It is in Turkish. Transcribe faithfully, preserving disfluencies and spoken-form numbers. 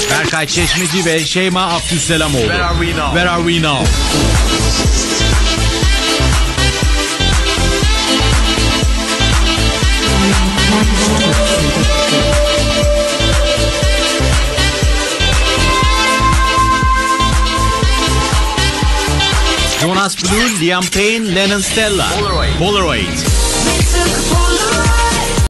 Berkay Çeşmeci ve Şeyma Abdüsselamoğlu. Where are we now? Where are we now? Jonas Blue, Liam Payne, Lennon Stella. Polaroid. Polaroid. We took a Polaroid.